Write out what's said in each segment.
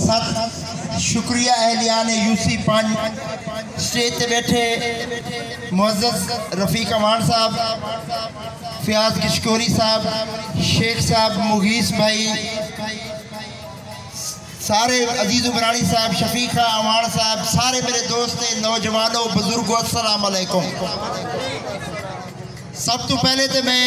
7 शुक्रिया अहलियान UC 5 stage पे बैठे मुअज़्ज़ज़ रफ़ीक अमान साहब, फ़याज़ किशकोरी साहब, शेख साहब, मुगीस भाई, सारे अजीज़ उमरानी साहब, शफीका अमान साहब, सारे मेरे दोस्त नौजवानों बुजुर्गों अस्सलाम वालेकुम। सब तो पहले तो मैं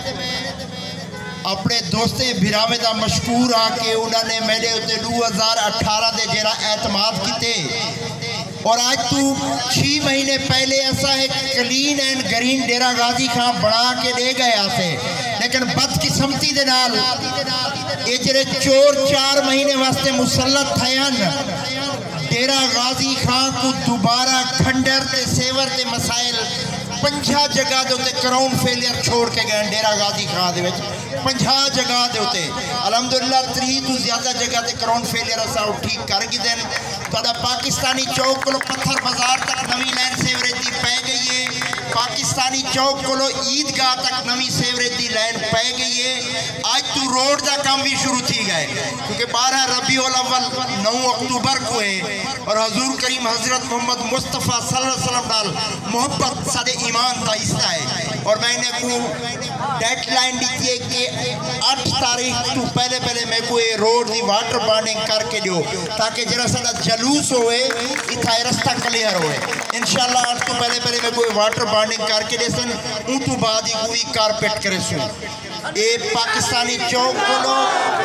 अपने दोस्तें भिरावे का मशकूर हाँ कि उन्होंने मेरे उत्ते 2018 के जरा एतमाद किते और आज तू 6 महीने पहले ऐसा एक clean and green Dera Ghazi Khan बना के दे गया से, लेकिन बदकिस्मती दे नाल ये जरे चोर 4 महीने वास्ते मुसल्लत थयन डेरा गाजी खां को दोबारा खंडर ते सेवर ते मसाइल 50 जगह के उत्ते ग्राउंड फेलियर छोड़ के गए डेरा गाजी खां दे विच 50 जगह के उत्ते अलहमदुलिल्लाह 3 तो ज़्यादा जगह ते ग्राउंड फेलियर असा ठीक कर गए देन। तो पाकिस्तानी चौक को पत्थर बाजार तक नवी लाइन सेवरेज की पै गई है, पाकिस्तानी चौक को ईदगाह तक नवी सेवरेज की लाइन पै गई है। आज तो रोड का काम भी शुरू थी गए क्योंकि 12 रबीउल अव्वल 9 अक्टूबर को है और हजूर करीम हजरत मोहम्मद मुस्तफ़ा सल्लल्लाहु अलैहि वसल्लम नाल मोहब्बत सादे ईमान का हिस्सा है और मैंने को डेडलाइन दी है कि 8 तारीख तो पहले मैं को रोड की वाटर बार्निंग करके दो ताकि जरा सा जलूस होए इतना रास्ता क्लियर होए। इंशाल्लाह 8 तो पहले मैं कोई वाटर बार्निंग करके दे सन उन तो बाद ही कोई कारपेट करे सु ये पाकिस्तानी चौक को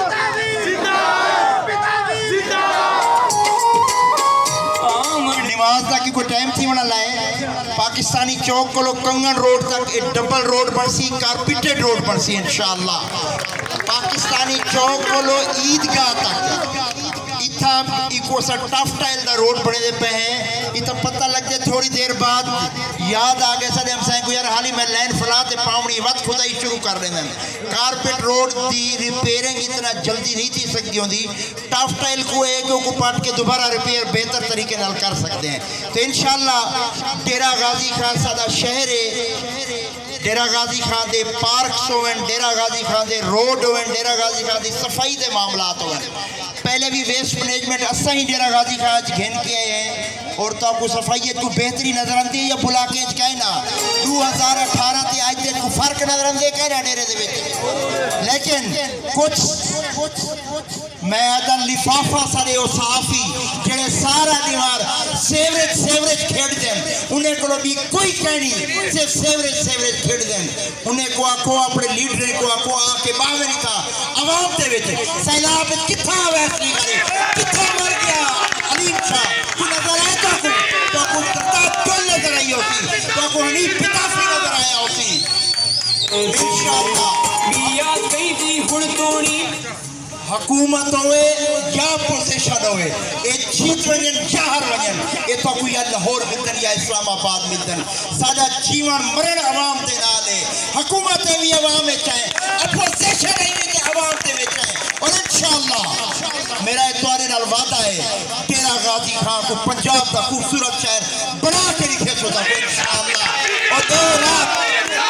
नमाज का कोई टाइम थी बना लाए पाकिस्तानी चौक को कंगन रोड तक एक डबल रोड बनसी कारपेटेड रोड बनसी इंशाल्लाह। पाकिस्तानी चौक को ईदगाह तक इतना इको सा टफ टाइल का रोड बने दे पे हैं इतना पता लग जाए थोड़ी देर बाद याद आ गया सर हम को यार हाल ही मैं लाइन फलाते पावनी वत खुदाई शुरू कर देना कारपेट रोड की रिपेयरिंग इतना जल्दी नहीं थी सकती होती टफ टाइल को एक को पाट के दोबारा रिपेयर बेहतर तरीके नाल कर सकते हैं। तो इंशाल्लाह डेरा गाजी खान सादा शहर है डेरा गाजी खान दे पार्क्स होवन डेरा गाजी खान दे रोड होवन डेरा गाजी खान दी सफाई के मामलात होवन। पहले भी वेस्ट मैनेजमेंट असा ही डेरा गाजी खान घेन के आए हैं और तो आपको सफाई को बेहतरी नजर आती है या बुला के कहना 2018 से आज तक को फर्क नजर आते कहना डेरे दे विच लेकिन कुछ मैं आदा लिफाफा सारे साफी जेड़े सारा दीवार सेवरेज खेड़ दें उन्हें को भी कोई कहनी सिर्फ सेवरेज खेड़ दें उन्हें को आखो अपने लीडर को आखो आके बाहर नहीं था आवाम दे विच सैलाब कितना वैसली करे कितना मर गया अलीम शाह तू नजर आया तो को करता नजर आई होती तो को नहीं पिता से नजर आया होती इंशाअल्लाह मियां कहीं दी हुन तोड़ी हुकूमत होए या पोजीशन होए ए जीत वजन जहर वजन ए तो कोई लाहौर मिलतन या इस्लामाबाद मिलतन सादा जीवन मरण आवाम दे नाल है हुकूमत भी आवाम में चाहे अपोजिशन ही के आवाम दे में चाहे और इंशाअल्लाह मेरा तुम्हारे नाल वादा है डेरा गाजी खान को पंजाब का खूबसूरत शहर बना के दिखे सोचा इंशाअल्लाह और 2 रात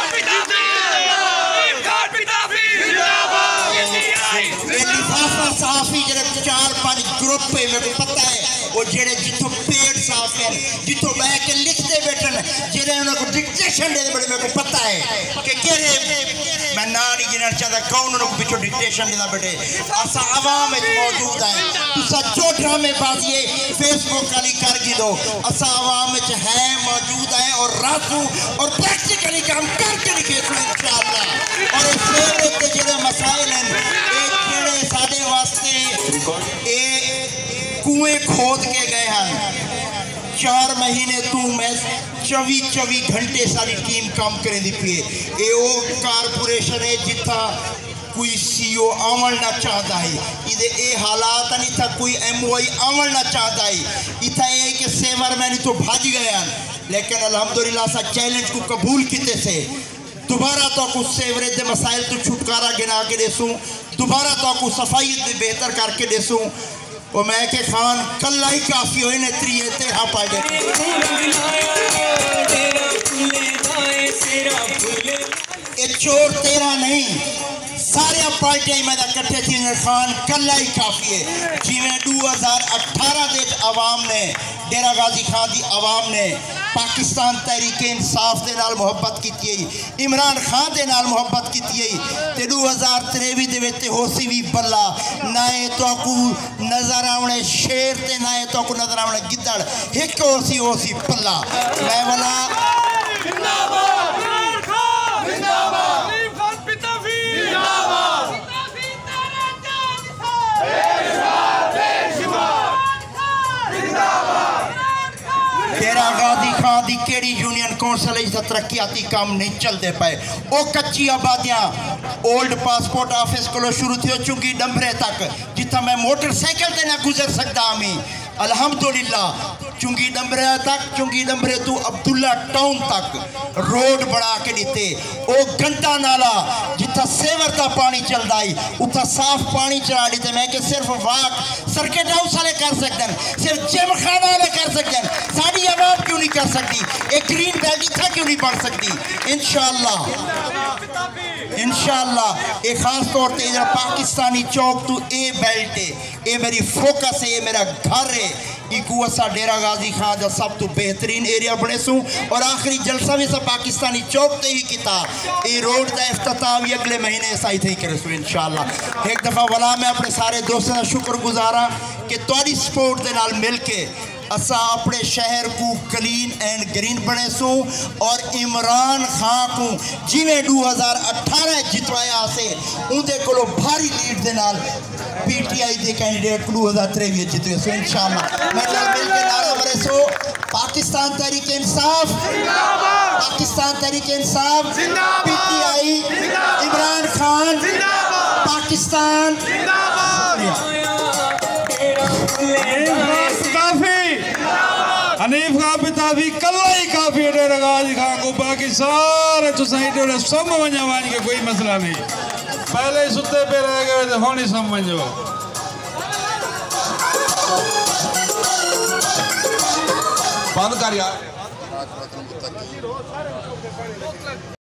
साफी जरा 4-5 ग्रुप पे मेरे को पता है वो जेड़े जितो पेड़ साफ है जितो बह के लिखते बैठन जेड़े उनको डिक्टेशन दे बड़े मेरे को पता है कि केरे मैं ना नहीं गिनना चाहता कौन उनको पीछे डिक्टेशन देना बैठे असा आवाम में मौजूद है तुसा जो ड्रामेबाजी है फेसबुक वाली कर गी दो असा आवाम में है मौजूद है और रातू और प्रैक्टिकली काम करके दिखे इंशाअल्लाह और फेवरेट के जेड़े मसाइल हैं सादे वास्ते ए कुएं खोद के गए हैं 4 महीने तू मैं 24 घंटे सारी टीम काम करें दी पी ए वो कारपोरेशन है जिथा कोई सीओ आवन ना चाहता है इधे ए हालात नहीं था कोई एमओआई आवन ना चाहता है इतना ये कि सेवर मैंने तो भाज गया लेकिन अल्हम्दुलिल्लाह सा चैलेंज को कबूल किते से दोबारा तो कुछ सेवरेज के मसाइल तो छुटकारा गिना के देसूँ दोबारा तो कुछ सफाई बेहतर करके देसूँ और मैं के खान कल्ला ही काफ़ी हो ने त्रिये ते हाँ पाए ये चोर तेरा नहीं सारे पार्टियां मैं कट्ठे थी खान कल्ला ही काफ़ी है जिमें 2018 ਦੇ आवाम ने डेरा गाजी खान की आवाम ने पाकिस्तान तहरीक इंसाफ के नाल मुहब्बत की, इमरान खान के नाल मुहब्बत की। 2023 होसी भी बल्ला नाए तो नजर आवने शेर ते नाए तो नजर आवने गिद्दड़ एक होसी पल्ला मैं वाला डेरा गाजी खान की केड़ी यूनियन कौंसल तरक्याती काम नहीं चलते पे। वो कच्ची आबादियां ओल्ड पासपोर्ट ऑफिस को शुरू थी चुंगी डंबरे तक जिथा मैं मोटरसाइकिल से ना गुजर सकता हमी अल्हम्दुलिल्लाह चुंगी डंबरे तक, चुंगी डंबरे तू अब्दुल्ला टाउन तक रोड बना के दिते। वो घंटा नाला जिथा सेवर का पानी चलता है उतना साफ पानी चला दिते। मैं कि सिर्फ वाक सर्किट हाउस वाले कर सकते हैं, सिर्फ जिम खाना वाले कर सकते हैं, साड़ी आवाम क्यों नहीं कर सकती? एक ग्रीन बेल्ट इतना क्यों नहीं बढ़ सकती? इंशाअल्लाह एक खास तौर पर जरा पाकिस्तानी चौक तू ए बेल्ट है, ये मेरी फोकस है, ये मेरा घर है। इकू असा डेरा गाजी खान का सब तो बेहतरीन एरिया बने सूँ और आखिरी जलसा भी सब पाकिस्तानी चौक से ही किया। ये रोड का इफ्तिताह भी अगले महीने ऐसा ही करे सूँ इंशाअल्लाह। एक दफ़ा वाला मैं अपने सारे दोस्तों का शुक्रगुजार हाँ कि तुहाडी सपोर्ट के नाल मिल के असा अपने शहर को क्लीन एंड ग्रीन बने सूँ और इमरान खान को जिमें 2018 जितवाया से उनके को भारी लीड के नाल PTI के कैंडिडेट को 2023 जितवे सो इंशाअल्लाह। मैं मिल के नारा बने सो पाकिस्तान तहरीक इंसाफ, पाकिस्तान तहरीक इंसाफ, PTI, इमरान खान, पाकिस्तान। हनीफ खान पिताफी कला ही काफी डेरा गाजी खान को, बाकी सारे सोसाइटी सम वञा के कोई मसला नहीं। पहले ही सुते पे रह गए तो हुण ही सम वञो। बंद कर यार।